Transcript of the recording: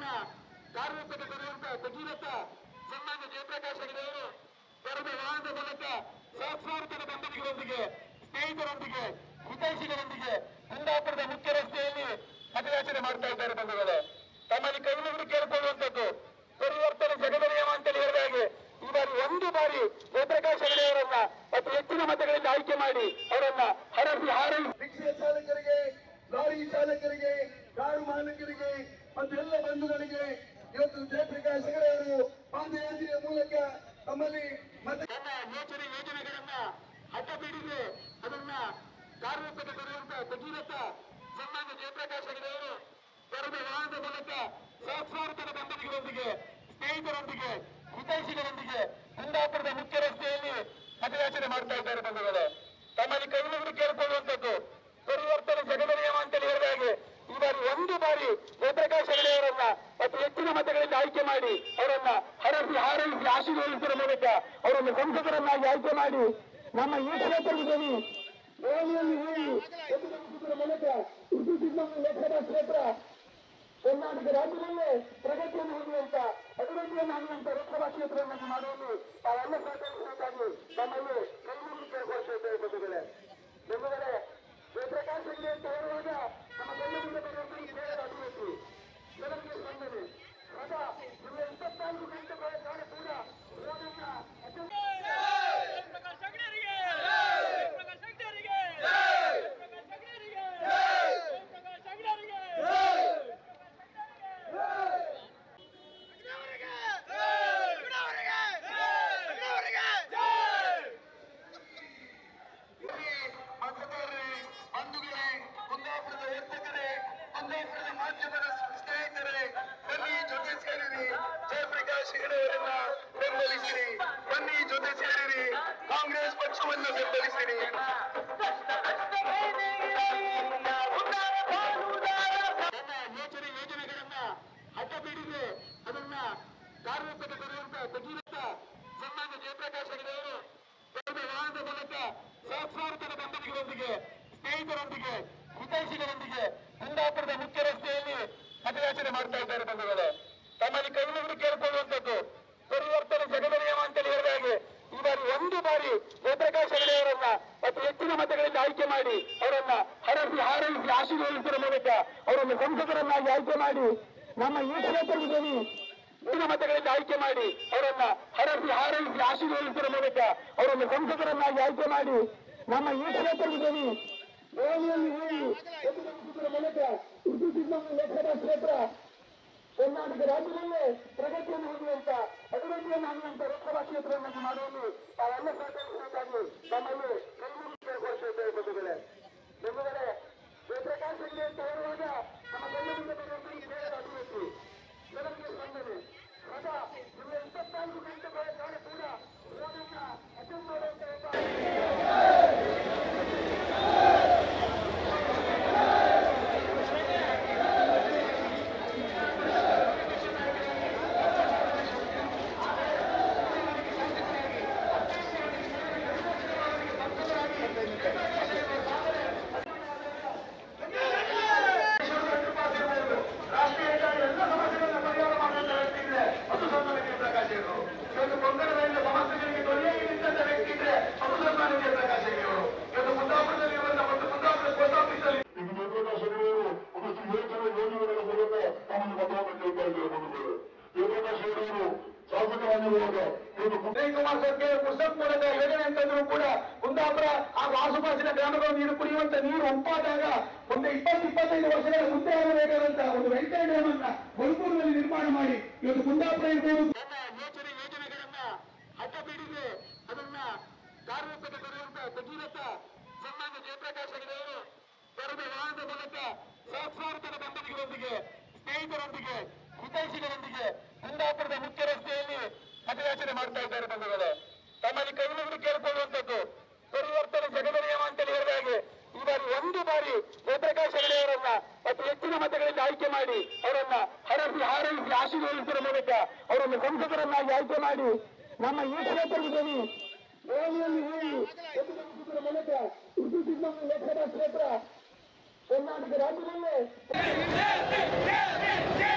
ಕಾರ್ಯರೂಪಕ್ಕೆ ತರುವಂತಹ ಭಗೀರಥ ಸನ್ಮಾನ್ಯ ಜಯಪ್ರಕಾಶ್ ಹೆಗಡೆ ಅವರು ಕರೆದ ವಾಹನದ ಮೂಲಕ ಸಹಸ್ರಾರು ಜನ ಬೆಂಬಲಿಗರೊಂದಿಗೆ, ಸ್ನೇಹಿತರೊಂದಿಗೆ, ಹಿತೈಷಿಗಳೊಂದಿಗೆ ಕುಂದಾಪುರದ ಮುಖ್ಯ ರಸ್ತೆಯಲ್ಲಿ ಮತಯಾಚನೆ ಮಾಡ್ತಾ ಇದ್ದಾರೆ. ಬಂಧುಗಳೇ, ತಮ್ಮಲ್ಲಿ ಕೈಮುಗಿದು ಕೇಳಿಕೊಳ್ಳುವಂಥದ್ದು ಪರಿವರ್ತನೆ ಜಗದ ನಿಯಮ ಅಂತೇಳಿ ಹೇಳಿದ ಹಾಗೆ ಈ ಬಾರಿ ಒಂದು ಬಾರಿ ಜಯಪ್ರಕಾಶ್ ಹೆಗಡೆ ಅವರನ್ನ ಮತ್ತು ಹೆಚ್ಚಿನ ಮತಗಳಿಂದ ಆಯ್ಕೆ ಮಾಡಿ ಅವರನ್ನ ಹರಸಿ ಹಾರೈಸಿ ರಿಕ್ಷಾ ಚಾಲಕರಿಗೆ, ಲಾರಿ ಚಾಲಕರಿಗೆ, ಕಾರು ಮಾಲಕರಿಗೆ ಮತ್ತು ಎಲ್ಲ ಬಂಧುಗಳಿಗೆ ಇವತ್ತು ಜಯಪ್ರಕಾಶ್ ಹೆಗಡೆ ಅವರು ಪಾದಯಾತ್ರೆಯ ಮೂಲಕ ತಮ್ಮಲ್ಲಿ ತನ್ನ ಯೋಜನೆಗಳನ್ನ ಅಡ್ಡ ಬಿಡಿದ್ರೆ ಅದನ್ನ ಕಾರ್ಯರೂಪಕ್ಕೆ ತರುವಂತಹ ಭಗೀರಥ ಸನ್ಮಾನ್ಯ ಜಯಪ್ರಕಾಶ್ ಹೆಗಡೆ ಅವರು ಕರೆದ ವಾಹನದ ಮೂಲಕ ಸಹಸ್ರಾರು ಜನ ಬೆಂಬಲಿಗರೊಂದಿಗೆ, ಸ್ನೇಹಿತರೊಂದಿಗೆ, ಹಿತೈಷಿಗಳೊಂದಿಗೆ ಕುಂದಾಪುರದ ಮುಖ್ಯ ರಸ್ತೆಯಲ್ಲಿ ಮತಯಾಚನೆ ಮಾಡ್ತಾ ಇದ್ದಾರೆ. ಬಂಧುಗಳೇ, ತಮ್ಮಲ್ಲಿ ಕೈಮುಗಿದು ಕೇಳಿಕೊಳ್ಳುವಂಥದ್ದು ಪರಿವರ್ತನೆ ಜಗದ ನಿಯಮ ಅಂತೇಳಿ ಹೇಳಿದ ಹಾಗೆ ಈ ಬಾರಿ ಒಂದು ಬಾರಿ ಜಯಪ್ರಕಾಶ್ ಹೆಗಡೆ ಅವರನ್ನ ಮತ್ತು ಹೆಚ್ಚಿನ ಮತಗಳಿಂದ ಆಯ್ಕೆ ಮಾಡಿ ಅವರನ್ನ ಹರಸಿ ಹಾರೈಸಿ ಆಶೀರ್ವದಿಸುವ ಮೂಲಕ ಅವರನ್ನು ಸಂಸದರನ್ನಾಗಿ ಆಯ್ಕೆ ಮಾಡಿ ನಮ್ಮ ಈ ಕ್ಷೇತ್ರದಲ್ಲಿ ದೆಹಲಿಯಲ್ಲಿ ಹೋಗಿ ಎದುರಿಸುವುದರ ಮೂಲಕ ಉರ್ದು ಚಿಕ್ಕಮಗಳೂರು ಲೋಕಸಭಾ ಕ್ಷೇತ್ರ ಕರ್ನಾಟಕ ರಾಜ್ಯದಲ್ಲೇ ಪ್ರಗತಿಯನ್ನು ಹೊಂದುವಂತ, ಅಭಿವೃದ್ಧಿಯನ್ನಾಗುವಂತ ಲೋಕಸಭಾ ಕ್ಷೇತ್ರವನ್ನು ಮಾಡುವುದು ತಾವೆಲ್ಲ ಸಹಕರಿಸಬೇಕಾಗಿ ನಮ್ಮಲ್ಲಿ ಕೈಮುಗಿದು ಕೇಳಿಕೊಳ್ಳುತ್ತೇವೆ. ಬಂಧುಗಳೇ, ಜಯಪ್ರಕಾಶ್ ಹೆಗಡೆ ಅಂತ ಹೇಳುವಾಗ ನಮ್ಮ ಬೆಂಗಳೂರಿನ ಬಗ್ಗೆ ಬೇರೆ ಅಭಿವೃದ್ಧಿ ಜನರಿಗೆ ಸ್ಪಂದನೆ ಸದಾ 24 ಗಂಟೆಗಳ ಕಾಲ ಕೂಡ ಬಂಧುಗಳೇ, ಕುಂದಾಪುರದ ವರ್ತಕರೇ, ಕುಂದಾಪುರದ ಮಾಧ್ಯಮದ ಸ್ನೇಹಿತರೇ, ಬನ್ನಿ ಜೊತೆ ಸೇರಿರಿ, ಜಯಪ್ರಕಾಶ್ ಹೆಗಡೆ ಅವರನ್ನ ಬೆಂಬಲಿಸಿರಿ, ಬನ್ನಿ ಜೊತೆ ಸೇರಿರಿ, ಕಾಂಗ್ರೆಸ್ ಪಕ್ಷವನ್ನು ಬೆಂಬಲಿಸಿರಿ. ಯೋಜನೆಗಳನ್ನ ಅಡ್ಡ ಬಿಡಿದ್ರೆ ಅದನ್ನ ಕಾರ್ಯರೂಪಕ್ಕೆ ತರುವಂತಹ ಭಗೀರಥ ಸನ್ಮಾನ್ಯ ಜಯಪ್ರಕಾಶ್ ಹೆಗಡೆ ಅವರು ಕರೆದ ವಾಹನದ ಮೂಲಕ ಸಹಸ್ರಾರು ಜನ ಬೆಂಬಲಿಗರೊಂದಿಗೆ, ಸ್ನೇಹಿತರೊಂದಿಗೆ, ಹಿತೈಷಿಗಳೊಂದಿಗೆ ಕುಂದಾಪುರದ ಮುಖ್ಯ ರಸ್ತೆಯಲ್ಲಿ ಮತಯಾಚನೆ ಮಾಡ್ತಾ ಇದ್ದಾರೆ. ಬಂಧುಗಳೇ, ತಮ್ಮಲ್ಲಿ ಕೈಮುಗಿದು ಕೇಳಿಕೊಳ್ಳುವಂಥದ್ದು ಪರಿವರ್ತನೆ ಜಗದ ನಿಯಮ ಅಂತೇಳಿ ಹೇಳಿದ ಹಾಗೆ ಈ ಬಾರಿ ಒಂದು ಬಾರಿ ಜಯಪ್ರಕಾಶ್ ಹೆಗಡೆ ಅವರನ್ನ ಮತ್ತು ಹೆಚ್ಚಿನ ಮತಗಳಿಂದ ಆಯ್ಕೆ ಮಾಡಿ ಅವರನ್ನ ಹರಸಿ ಹಾರೈಸಿ ಆಶೀರ್ವದಿಸುವ ಮೂಲಕ ಅವರನ್ನು ಸಂಸದರನ್ನಾಗಿ ಆಯ್ಕೆ ಮಾಡಿ ನಮ್ಮ ಈ ಕ್ಷೇತ್ರದಲ್ಲಿ ಹೆಚ್ಚಿನ ಮತಗಳಿಂದ ಆಯ್ಕೆ ಮಾಡಿ ಅವರನ್ನ ಹರಸಿ ಹಾರೈಸಿ ಆಶೀರ್ವದಿಸುವ ಮೂಲಕ ಅವರನ್ನು ಸಂಸದರನ್ನಾಗಿ ಆಯ್ಕೆ ಮಾಡಿ ನಮ್ಮ ಈ ಕ್ಷೇತ್ರದಲ್ಲಿ ದೆಹಲಿಯಲ್ಲಿ ಹೋಗಿ ಎದುರಿಸುವುದರ ಮೂಲಕ ಉರ್ದು ಚಿಕ್ಕಮಗಳೂರು ಲೋಕಸಭಾ ಕ್ಷೇತ್ರ ಕರ್ನಾಟಕ ರಾಜ್ಯದಲ್ಲೇ ಪ್ರಗತಿಯನ್ನು ಹೊಂದುವಂತ, ಅಭಿವೃದ್ಧಿಯನ್ನಾಗುವಂತ ಲೋಕಸಭಾ ಕ್ಷೇತ್ರವನ್ನು ಮಾಡುವುದು ತಾವೆಲ್ಲ ಸಹಕರಿಸಬೇಕಾಗಿ ನಮ್ಮಲ್ಲಿ ಕೈಮುಗಿದು ಕೇಳಿಕೊಳ್ಳುತ್ತೇವೆ. ಬಂಧುಗಳೇ, ಜಯಪ್ರಕಾಶ್ ಹೆಗಡೆ ಅಂತ ಹೇಳುವಾಗ ನಮ್ಮ ಬೆಂಗಳೂರಿನ ಬಗ್ಗೆ ಬೇರೆ ಅಭಿವೃದ್ಧಿ ಜನರಿಗೆ ಸ್ಪಂದನೆ ಸದಾ 24 ಗಂಟೆಗಳ ಕಾಲ ಕೂಡ ಅಟೆಂಡ್ ಮಾಡುವಂತ ಕುಮಾರ್ ಸರ್ಕಾರ ಪುಸ್ತಕ ಮೂಲಕ ಯೋಜನೆ ಅಂತಂದ್ರೂ ಕೂಡ ಕುಂದಾಪುರ ಹಾಗೂ ಆಸುಪಾಸಿನ ಗ್ರಾಮಗಳು ನೀರು ಕುಡಿಯುವಂತ ನೀರು ಒಪ್ಪಾದಾಗ ಒಂದು 20-25 ವರ್ಷಗಳ ಮುಂದೆ ಆಗಬೇಕಾದಂತಹ ಒಂದು ವೆಂಕಟ ಡ್ಯಾಮ್ ಅನ್ನ ಬಲ್ಕೂರಿನಲ್ಲಿ ನಿರ್ಮಾಣ ಮಾಡಿ ಇವತ್ತು ಕುಂದಾಪುರ ಇರ್ಬೋದು. ಯೋಜನೆಗಳನ್ನ ಅಡ್ಡ ಬಿಡಿದ್ರೆ ಅದನ್ನ ಕಾರ್ಯರೂಪಕ್ಕೆ ತರುವಂತಹ ಭಗೀರಥ ಸನ್ಮಾನ್ಯ ಜಯಪ್ರಕಾಶ್ ಹೆಗಡೆ ಅವರು ಕರೆದ ವಾಹನದ ಮೂಲಕ ಸಹಸ್ರಾರು ಜನ ಬೆಂಬಲಿಗರೊಂದಿಗೆ, ಸ್ನೇಹಿತರೊಂದಿಗೆ, ಹಿತೈಷಿಗಳೊಂದಿಗೆ ಕುಂದಾಪುರದ ಮುಖ್ಯ ರಸ್ತೆಯಲ್ಲಿ ಮತಯಾಚನೆ ಮಾಡ್ತಾ ಇದ್ದಾರೆ. ಬಂಧುಗಳೇ, ತಮ್ಮಲ್ಲಿ ಕೈಮುಗಿದು ಕೇಳಿಕೊಳ್ಳುವಂಥದ್ದು ಪರಿವರ್ತನೆ ಜಗದ ನಿಯಮ ಅಂತೇಳಿ ಹೇಳಿದ ಹಾಗೆ ಈ ಬಾರಿ ಒಂದು ಬಾರಿ ಜಯಪ್ರಕಾಶ್ ಹೆಗಡೆ ಅವರನ್ನ ಮತ್ತು ಹೆಚ್ಚಿನ ಮತಗಳಿಂದ ಆಯ್ಕೆ ಮಾಡಿ ಅವರನ್ನ ಹರಸಿ ಹಾರೈಸಿ ಆಶೀರ್ವದಿಸುವ ಮೂಲಕ ಅವರನ್ನು ಸಂಸದರನ್ನಾಗಿ ಆಯ್ಕೆ ಮಾಡಿ ನಮ್ಮ ಈ ಕ್ಷೇತ್ರದಲ್ಲಿ ದೆಹಲಿಯಲ್ಲಿ ಹೋಗಿ ಎದುರಿಸುವುದರ ಮೂಲಕ ಉರ್ದು ಚಿಕ್ಕಮಗಳೂರು ಲೋಕಸಭಾ ಕ್ಷೇತ್ರ ಕರ್ನಾಟಕ ರಾಜ್ಯದಲ್ಲೇ